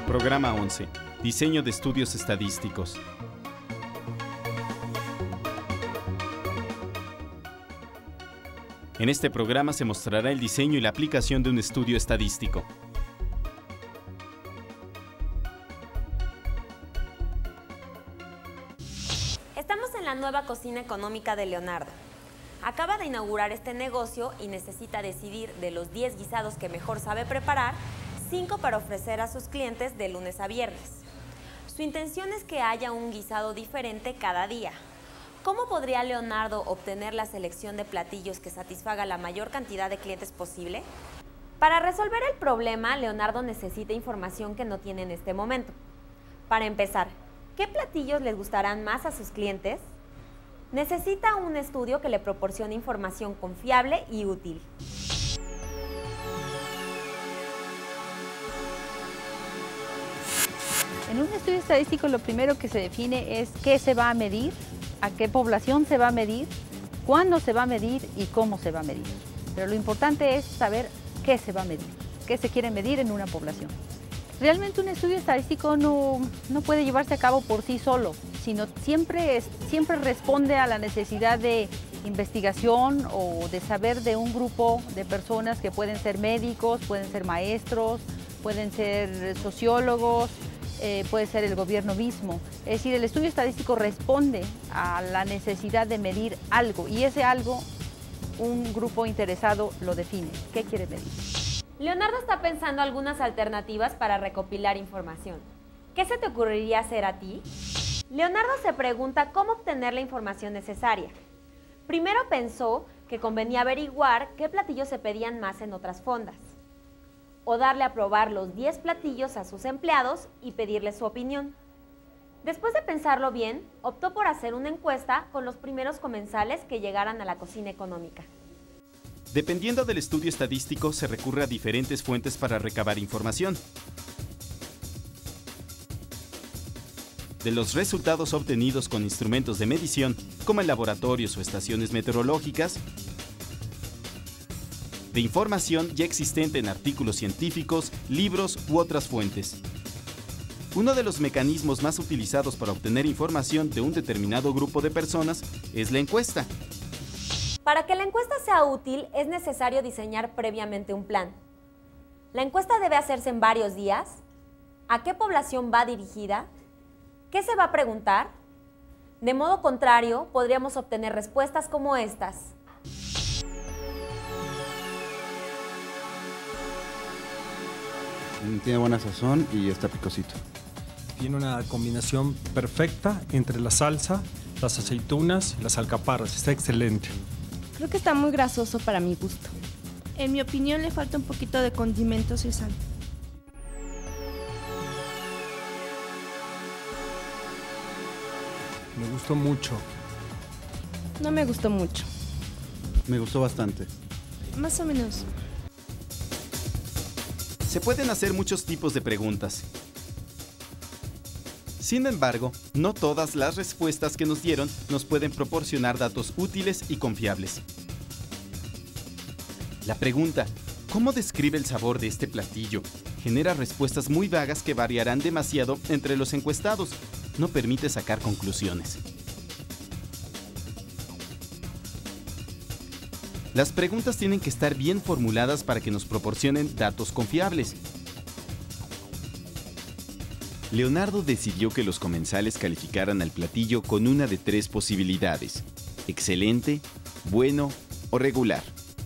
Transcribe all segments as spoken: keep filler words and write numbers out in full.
Programa once. Diseño de estudios estadísticos. En este programa se mostrará el diseño y la aplicación de un estudio estadístico. Estamos en la nueva cocina económica de Leonardo. Acaba de inaugurar este negocio y necesita decidir de los diez guisados que mejor sabe preparar, cinco para ofrecer a sus clientes de lunes a viernes. Su intención es que haya un guisado diferente cada día. ¿Cómo podría Leonardo obtener la selección de platillos que satisfaga la mayor cantidad de clientes posible? Para resolver el problema, Leonardo necesita información que no tiene en este momento. Para empezar, ¿qué platillos les gustarán más a sus clientes? Necesita un estudio que le proporcione información confiable y útil. En un estudio estadístico lo primero que se define es qué se va a medir, a qué población se va a medir, cuándo se va a medir y cómo se va a medir. Pero lo importante es saber qué se va a medir, qué se quiere medir en una población. Realmente un estudio estadístico no, no puede llevarse a cabo por sí solo, sino siempre, es, siempre responde a la necesidad de investigación o de saber de un grupo de personas que pueden ser médicos, pueden ser maestros, pueden ser sociólogos, eh, puede ser el gobierno mismo. Es decir, el estudio estadístico responde a la necesidad de medir algo y ese algo un grupo interesado lo define. ¿Qué quiere medir? Leonardo está pensando algunas alternativas para recopilar información. ¿Qué se te ocurriría hacer a ti? Leonardo se pregunta cómo obtener la información necesaria. Primero pensó que convenía averiguar qué platillos se pedían más en otras fondas, o darle a probar los diez platillos a sus empleados y pedirles su opinión. Después de pensarlo bien, optó por hacer una encuesta con los primeros comensales que llegaran a la cocina económica. Dependiendo del estudio estadístico, se recurre a diferentes fuentes para recabar información. De los resultados obtenidos con instrumentos de medición, como en laboratorios o estaciones meteorológicas, de información ya existente en artículos científicos, libros u otras fuentes. Uno de los mecanismos más utilizados para obtener información de un determinado grupo de personas es la encuesta. Para que la encuesta sea útil, es necesario diseñar previamente un plan. La encuesta debe hacerse en varios días. ¿A qué población va dirigida? ¿Qué se va a preguntar? De modo contrario, podríamos obtener respuestas como estas. Tiene buena sazón y está picosito. Tiene una combinación perfecta entre la salsa, las aceitunas y las alcaparras. Está excelente. Creo que está muy grasoso para mi gusto. En mi opinión le falta un poquito de condimentos y sal. Me gustó mucho. No me gustó mucho. Me gustó bastante. Más o menos. Se pueden hacer muchos tipos de preguntas. Sin embargo, no todas las respuestas que nos dieron nos pueden proporcionar datos útiles y confiables. La pregunta, ¿cómo describe el sabor de este platillo?, genera respuestas muy vagas que variarán demasiado entre los encuestados. No permite sacar conclusiones. Las preguntas tienen que estar bien formuladas para que nos proporcionen datos confiables. Leonardo decidió que los comensales calificaran al platillo con una de tres posibilidades: excelente, bueno o regular.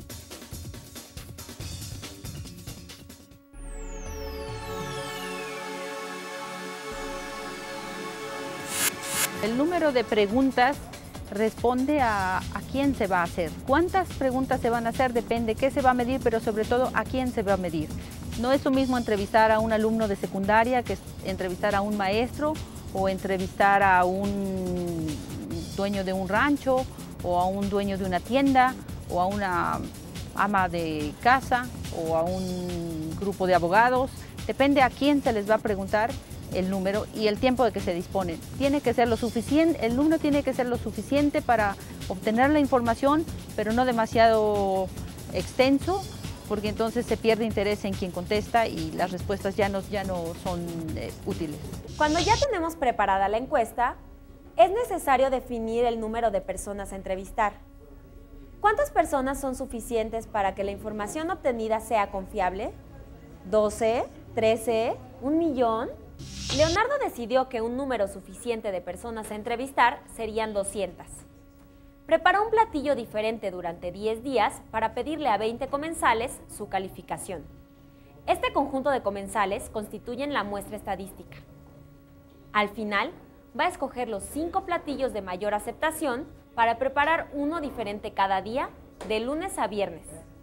El número de preguntas responde a, a quién se va a hacer. ¿Cuántas preguntas se van a hacer? Depende qué se va a medir, pero sobre todo a quién se va a medir. No es lo mismo entrevistar a un alumno de secundaria que entrevistar a un maestro o entrevistar a un dueño de un rancho o a un dueño de una tienda o a una ama de casa o a un grupo de abogados. Depende a quién se les va a preguntar el número y el tiempo de que se disponen. Tiene que ser lo suficiente, el número tiene que ser lo suficiente para obtener la información, pero no demasiado extenso porque entonces se pierde interés en quien contesta y las respuestas ya no, ya no son eh, útiles. Cuando ya tenemos preparada la encuesta, es necesario definir el número de personas a entrevistar. ¿Cuántas personas son suficientes para que la información obtenida sea confiable? ¿doce? ¿trece? ¿Un millón? Leonardo decidió que un número suficiente de personas a entrevistar serían doscientas. Preparó un platillo diferente durante diez días para pedirle a veinte comensales su calificación. Este conjunto de comensales constituyen la muestra estadística. Al final, va a escoger los cinco platillos de mayor aceptación para preparar uno diferente cada día, de lunes a viernes.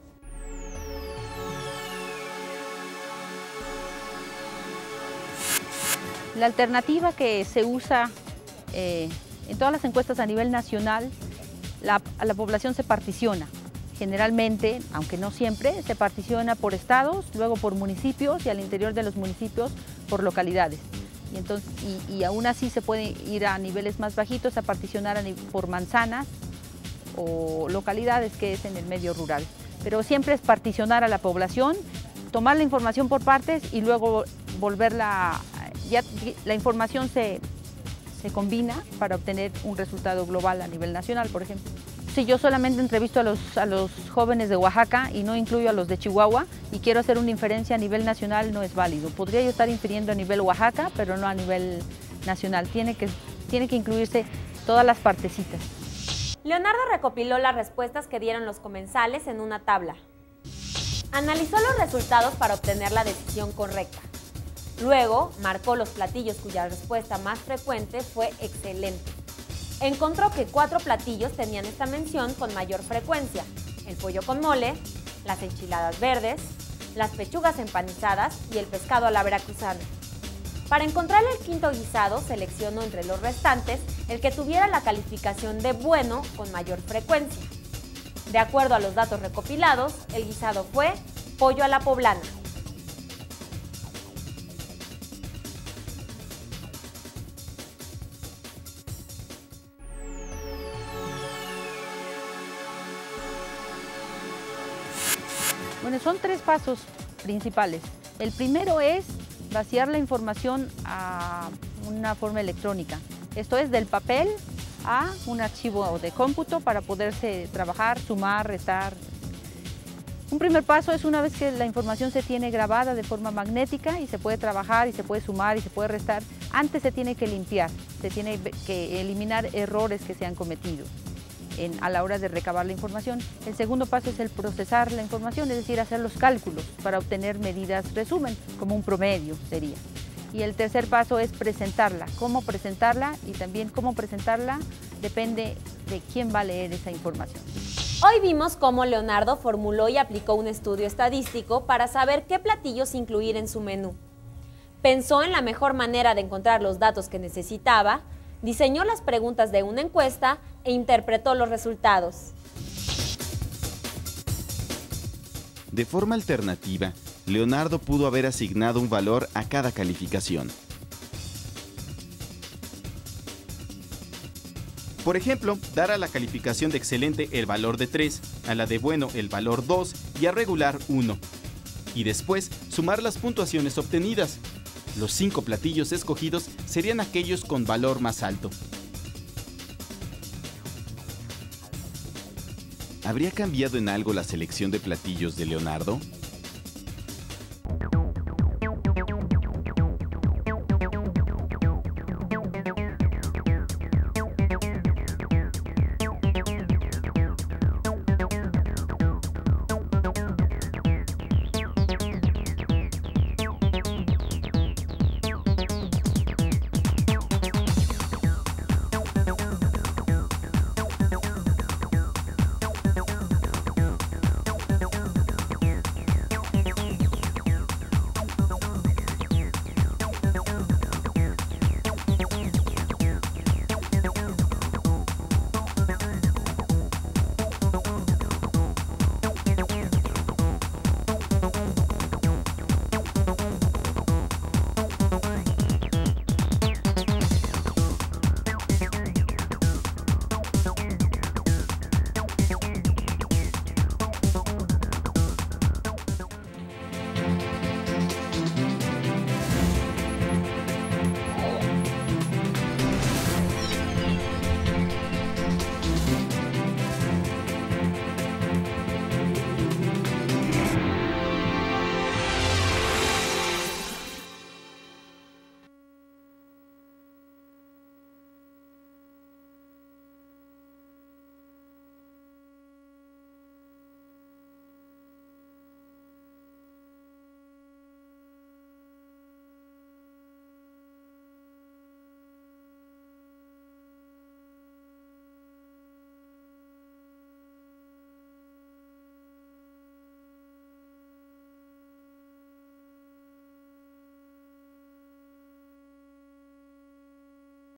La alternativa que se usa eh, en todas las encuestas a nivel nacional, la, a la población se particiona. Generalmente, aunque no siempre, se particiona por estados, luego por municipios y al interior de los municipios por localidades. Y, entonces, y, y aún así se puede ir a niveles más bajitos a particionar a por manzanas o localidades, que es en el medio rural. Pero siempre es particionar a la población, tomar la información por partes y luego volverla, ya la información se, se combina para obtener un resultado global a nivel nacional, por ejemplo. Si yo solamente entrevisto a los, a los jóvenes de Oaxaca y no incluyo a los de Chihuahua y quiero hacer una inferencia a nivel nacional, no es válido. Podría yo estar infiriendo a nivel Oaxaca, pero no a nivel nacional. Tiene que, tiene que incluirse todas las partecitas. Leonardo recopiló las respuestas que dieron los comensales en una tabla. Analizó los resultados para obtener la decisión correcta. Luego, marcó los platillos cuya respuesta más frecuente fue excelente. Encontró que cuatro platillos tenían esta mención con mayor frecuencia: el pollo con mole, las enchiladas verdes, las pechugas empanizadas y el pescado a la veracruzana. Para encontrarle el quinto guisado, seleccionó entre los restantes el que tuviera la calificación de bueno con mayor frecuencia. De acuerdo a los datos recopilados, el guisado fue pollo a la poblana. Bueno, son tres pasos principales. El primero es vaciar la información a una forma electrónica. Esto es del papel a un archivo de cómputo para poderse trabajar, sumar, restar. Un primer paso es una vez que la información se tiene grabada de forma magnética y se puede trabajar y se puede sumar y se puede restar, antes se tiene que limpiar, se tiene que eliminar errores que se han cometido En, a la hora de recabar la información. El segundo paso es el procesar la información, es decir, hacer los cálculos para obtener medidas resumen, como un promedio sería. Y el tercer paso es presentarla. Cómo presentarla y también cómo presentarla depende de quién va a leer esa información. Hoy vimos cómo Leonardo formuló y aplicó un estudio estadístico para saber qué platillos incluir en su menú. Pensó en la mejor manera de encontrar los datos que necesitaba, diseñó las preguntas de una encuesta e interpretó los resultados. De forma alternativa, Leonardo pudo haber asignado un valor a cada calificación. Por ejemplo, dar a la calificación de excelente el valor de tres, a la de bueno el valor dos y a regular uno. Y después sumar las puntuaciones obtenidas. Los cinco platillos escogidos serían aquellos con valor más alto. ¿Habría cambiado en algo la selección de platillos de Leonardo?